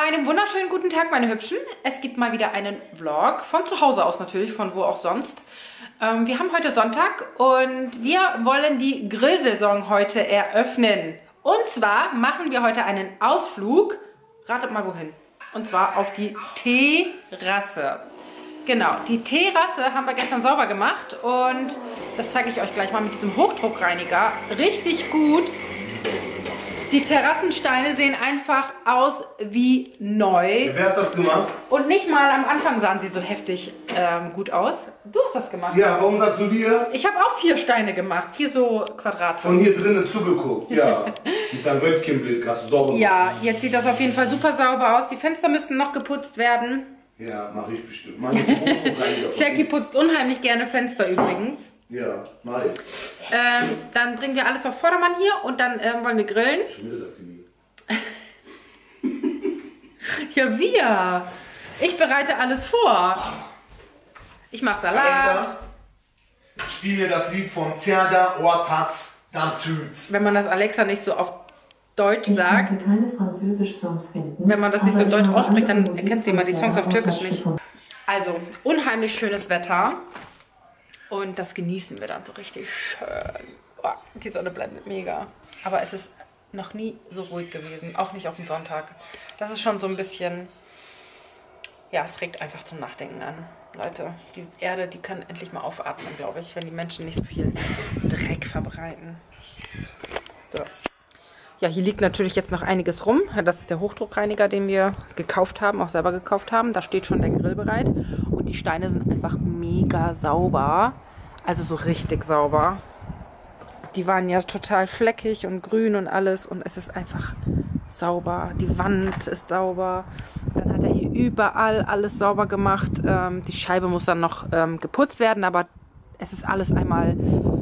Einen wunderschönen guten Tag, meine Hübschen. Es gibt mal wieder einen Vlog, von zu Hause aus natürlich, von wo auch sonst. Wir haben heute Sonntag und wir wollen die Grillsaison heute eröffnen. Und zwar machen wir heute einen Ausflug, ratet mal wohin, und zwar auf die Terrasse. Genau, die Terrasse haben wir gestern sauber gemacht und das zeige ich euch gleich mal mit diesem Hochdruckreiniger. Richtig gut. Die Terrassensteine sehen einfach aus wie neu. Wer hat das gemacht? Und nicht mal am Anfang sahen sie so heftig gut aus. Du hast das gemacht. Ja, warum sagst du wir? Ich habe auch 4 Steine gemacht, 4 so Quadrate. Von hier drinnen zugeguckt, ja. Mit deinem Röntgenblick hast du sauber gemacht. Ja, jetzt sieht das auf jeden Fall super sauber aus. Die Fenster müssten noch geputzt werden. Ja, mache ich bestimmt. Serki putzt unheimlich gerne Fenster übrigens. Ja, mach ich. Dann bringen wir alles auf Vordermann hier und dann wollen wir grillen. Schon wieder sagt sie nie. Ja, wir. Ich bereite alles vor. Ich mache Salat. Alexa, spiel mir das Lied von Zerda Ortats Danzüz. Wenn man das Alexa nicht so auf Deutsch sagt, Ich konnte keine Französisch-Songs finden. wenn man das nicht so aber ich deutsch habe ausspricht, dann andere Musik erkennt sie mal die von Songs auf Sarah Türkisch Ortaç nicht. gefunden. Also, unheimlich schönes Wetter. Und das genießen wir dann so richtig schön. Oh, die Sonne blendet mega. Aber es ist noch nie so ruhig gewesen. Auch nicht auf dem Sonntag. Das ist schon so ein bisschen... Ja, es regt einfach zum Nachdenken an. Leute, die Erde, die kann endlich mal aufatmen, glaube ich, wenn die Menschen nicht so viel Dreck verbreiten. So. Ja, hier liegt natürlich jetzt noch einiges rum. Das ist der Hochdruckreiniger, den wir gekauft haben, auch selber gekauft haben. Da steht schon der Grill bereit. Und die Steine sind einfach mega sauber. Also so richtig sauber. Die waren ja total fleckig und grün und alles. Und es ist einfach sauber. Die Wand ist sauber. Dann hat er hier überall alles sauber gemacht. Die Scheibe muss dann noch geputzt werden. Aber es ist alles einmal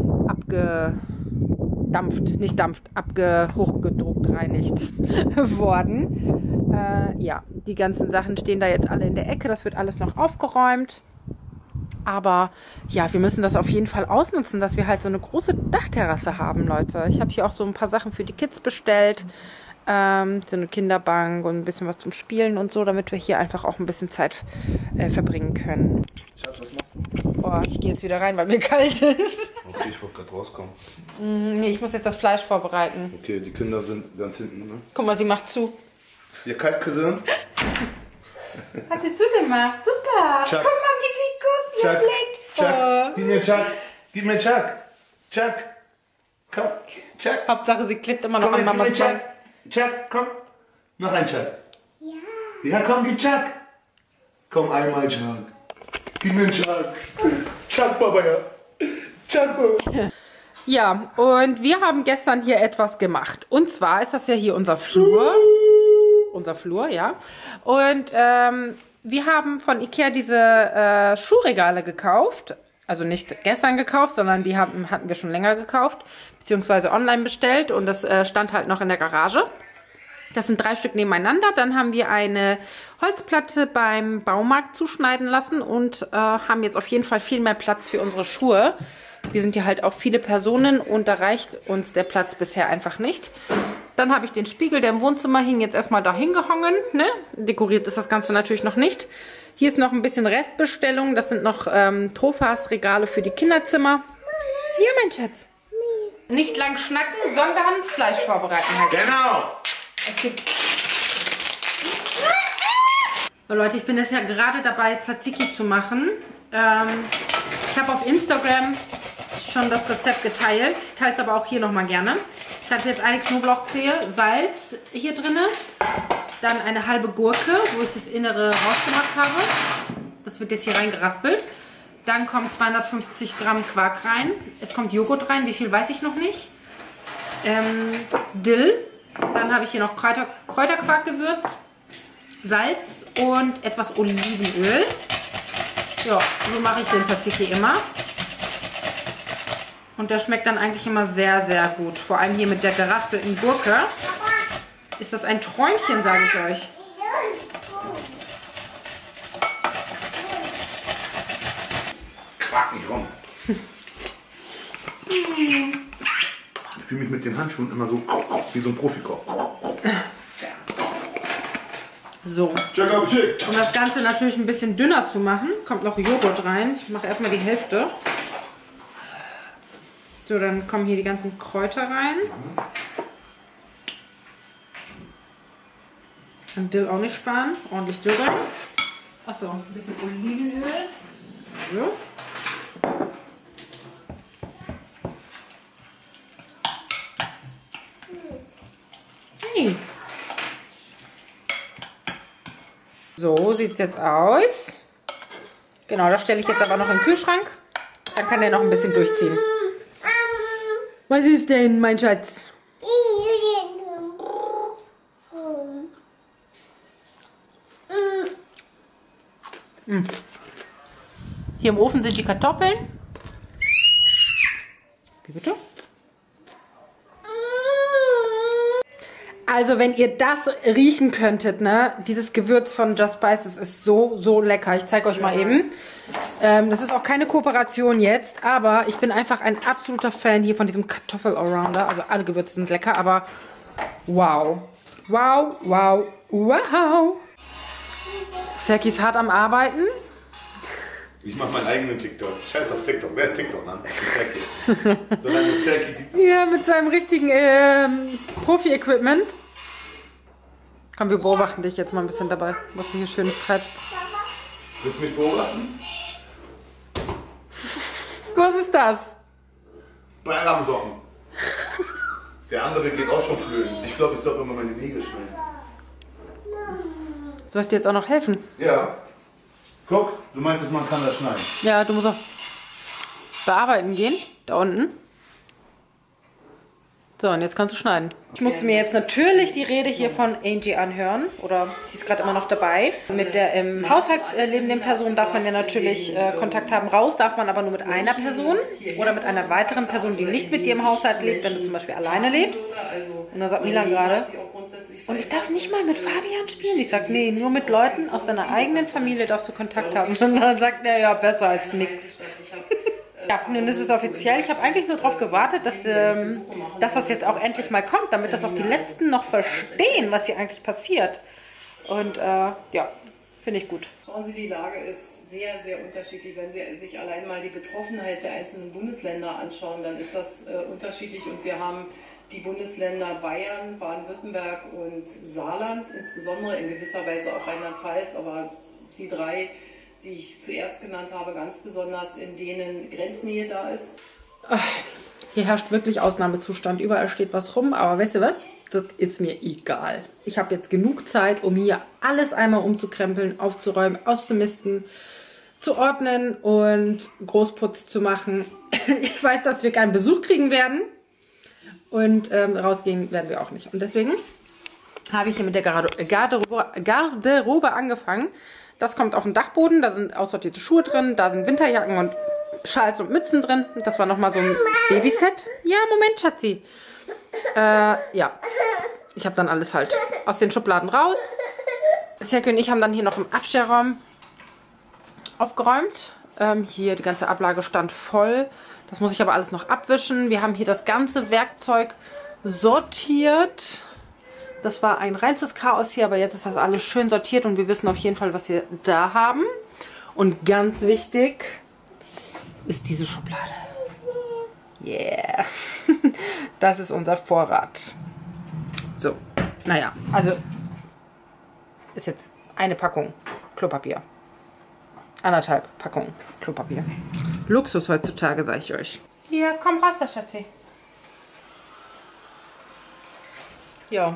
hochgedruckt, reinigt worden. Ja, die ganzen Sachen stehen da jetzt alle in der Ecke. Das wird alles noch aufgeräumt. Aber ja, wir müssen das auf jeden Fall ausnutzen, dass wir halt so eine große Dachterrasse haben, Leute. Ich habe hier auch so ein paar Sachen für die Kids bestellt. So eine Kinderbank und ein bisschen was zum Spielen und so, damit wir hier einfach auch ein bisschen Zeit verbringen können. Schatz, was machst du? Boah, ich gehe jetzt wieder rein, weil mir kalt ist. Okay, ich wollte gerade rauskommen. Nee, ich muss jetzt das Fleisch vorbereiten. Okay, die Kinder sind ganz hinten, ne? Guck mal, sie macht zu. Ist dir kalt, Cousin? Hat sie zugemacht? Super. Chuck. Guck mal, wie sie guckt, ihr Blick. Chuck, gib mir Chuck. Gib mir Chuck. Chuck. Komm, Chuck. Hauptsache, sie klebt immer noch Komm, an gib mir Mamas Chuck. Bein. Chuck, komm. Noch ein Chuck. Ja. Ja, komm, gib Chuck. Komm, einmal Chuck. Gib mir einen Chuck. Chuck, Baba, ja. Chuck, Baba. Ja, und wir haben gestern hier etwas gemacht. Und zwar ist das ja hier unser Flur. Unser Flur, ja. Und wir haben von Ikea diese Schuhregale gekauft. Also nicht gestern gekauft, sondern die hatten wir schon länger gekauft. Beziehungsweise online bestellt. Und das stand halt noch in der Garage. Das sind 3 Stück nebeneinander. Dann haben wir eine Holzplatte beim Baumarkt zuschneiden lassen. Und haben jetzt auf jeden Fall viel mehr Platz für unsere Schuhe. Wir sind ja halt auch viele Personen und da reicht uns der Platz bisher einfach nicht. Dann habe ich den Spiegel, der im Wohnzimmer hing, jetzt erstmal dahin gehangen. Ne? Dekoriert ist das Ganze natürlich noch nicht. Hier ist noch ein bisschen Restbestellung. Das sind noch Trofas-Regale für die Kinderzimmer. Hier, mein Schatz. Nicht lang schnacken, sondern Fleisch vorbereiten. Halt. Genau. Es gibt... Oh, Leute, ich bin jetzt ja gerade dabei, Tzatziki zu machen. Ich habe auf Instagram schon das Rezept geteilt. Ich teile es aber auch hier nochmal gerne. Ich hatte jetzt eine Knoblauchzehe, Salz hier drin, dann eine halbe Gurke, wo ich das Innere rausgemacht habe. Das wird jetzt hier reingeraspelt. Dann kommen 250 Gramm Quark rein. Es kommt Joghurt rein, wie viel weiß ich noch nicht. Dill. Dann habe ich hier noch Kräuterquarkgewürz, Salz und etwas Olivenöl. Ja, so mache ich den Tzatziki immer. Und der schmeckt dann eigentlich immer sehr, sehr gut. Vor allem hier mit der geraspelten Gurke. Ist das ein Träumchen, sage ich euch. Quack nicht rum. Ich fühle mich mit den Handschuhen immer so wie so ein Profikoch. So. Um das Ganze natürlich ein bisschen dünner zu machen, kommt noch Joghurt rein. Ich mache erstmal die Hälfte. So, dann kommen hier die ganzen Kräuter rein. Und Dill auch nicht sparen. Ordentlich Dill rein. Achso, ein bisschen Olivenöl. So. Hey. So sieht es jetzt aus. Genau, das stelle ich jetzt aber noch in den Kühlschrank. Dann kann der noch ein bisschen durchziehen. Was ist denn, mein Schatz? Hier im Ofen sind die Kartoffeln. Wie bitte? Also wenn ihr das riechen könntet, ne, dieses Gewürz von Just Spices ist so, so lecker. Ich zeige euch mal eben. Das ist auch keine Kooperation jetzt, aber ich bin einfach ein absoluter Fan hier von diesem Kartoffel-Allrounder. Also alle Gewürze sind lecker, aber wow. Wow, wow, wow. Serki ist hart am Arbeiten. Ich mache meinen eigenen TikTok. Scheiß auf TikTok. Wer ist TikTok, Mann? Serki. Solange es Serki gibt. Ja, mit seinem richtigen Profi-Equipment. Komm, wir beobachten dich jetzt mal ein bisschen dabei, was du hier Schönes treibst. Willst du mich beobachten? Was ist das? Bayramsocken. Der andere geht auch schon flöten. Ich glaube, ich soll immer meine Nägel schneiden. Soll ich dir jetzt auch noch helfen? Ja. Guck, du meintest, man kann das schneiden. Ja, du musst auf Bearbeiten gehen, da unten. So, und jetzt kannst du schneiden. Ich musste mir jetzt natürlich die Rede hier von Angie anhören. Oder sie ist gerade immer noch dabei. Mit der im Haushalt lebenden Person darf man ja natürlich Kontakt haben. Raus darf man aber nur mit einer Person. Oder mit einer weiteren Person, die nicht mit dir im Haushalt lebt, wenn du zum Beispiel alleine lebst. Und dann sagt Milan gerade, und ich darf nicht mal mit Fabian spielen. Ich sag, nee, nur mit Leuten aus deiner eigenen Familie darfst du Kontakt haben. Und dann sagt er, ja, besser als nix. Ja, nun ist es offiziell. Ich habe eigentlich nur darauf gewartet, dass das jetzt auch endlich mal kommt, damit das auch die Letzten noch verstehen, was hier eigentlich passiert. Und ja, finde ich gut. Schauen Sie, die Lage ist sehr, sehr unterschiedlich. Wenn Sie sich allein mal die Betroffenheit der einzelnen Bundesländer anschauen, dann ist das unterschiedlich. Und wir haben die Bundesländer Bayern, Baden-Württemberg und Saarland, insbesondere in gewisser Weise auch Rheinland-Pfalz, aber die drei, die ich zuerst genannt habe, ganz besonders, in denen Grenznähe da ist. Hier herrscht wirklich Ausnahmezustand. Überall steht was rum, aber weißt du was? Das ist mir egal. Ich habe jetzt genug Zeit, um hier alles einmal umzukrempeln, aufzuräumen, auszumisten, zu ordnen und Großputz zu machen. Ich weiß, dass wir keinen Besuch kriegen werden und rausgehen werden wir auch nicht. Und deswegen habe ich hier mit der Garderobe angefangen. Das kommt auf den Dachboden, da sind aussortierte Schuhe drin, da sind Winterjacken und Schals und Mützen drin. Das war nochmal so ein Babyset. Ja, Moment, Schatzi. Ja, ich habe dann alles halt aus den Schubladen raus. Serki und ich haben dann hier noch im Abstellraum aufgeräumt. Hier die ganze Ablage stand voll. Das muss ich aber alles noch abwischen. Wir haben hier das ganze Werkzeug sortiert. Das war ein reines Chaos hier, aber jetzt ist das alles schön sortiert und wir wissen auf jeden Fall, was wir da haben. Und ganz wichtig ist diese Schublade. Yeah. Das ist unser Vorrat. So, naja, also ist jetzt eine Packung Klopapier. 1,5 Packungen Klopapier. Luxus heutzutage, sage ich euch. Hier, komm raus, das Schatzi. Ja.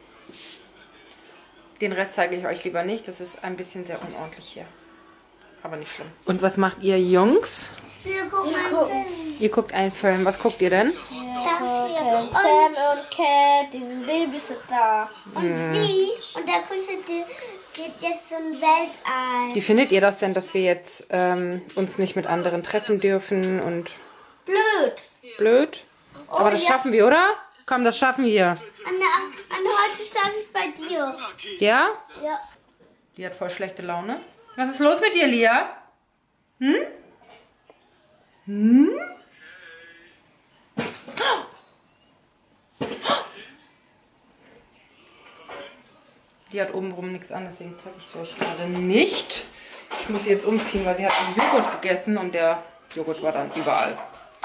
Den Rest zeige ich euch lieber nicht. Das ist ein bisschen sehr unordentlich hier. Aber nicht schlimm. Und was macht ihr Jungs? Wir gucken einen Film. Ihr guckt einen Film. Was guckt ihr denn? Das hier. Sam und Cat, diesen Babysitter. Und sie. Und der Kuschel geht jetzt so ein Weltall. Wie findet ihr das denn, dass wir jetzt uns nicht mit anderen treffen dürfen und... Blöd. Blöd? Aber das schaffen wir, oder? Komm, das schaffen wir. Anne, heute stand ich bei dir. Ja? Ja. Die hat voll schlechte Laune. Was ist los mit dir, Lia? Hm? Hm? Die hat obenrum nichts an, deswegen zeige ich es euch gerade nicht. Ich muss sie jetzt umziehen, weil sie hat einen Joghurt gegessen und der Joghurt war dann überall.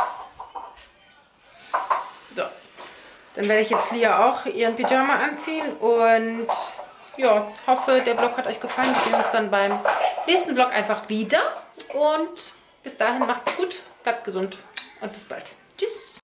So. Dann werde ich jetzt Lia auch ihren Pyjama anziehen und ja, hoffe, der Vlog hat euch gefallen. Wir sehen uns dann beim nächsten Vlog einfach wieder und bis dahin macht's gut, bleibt gesund und bis bald.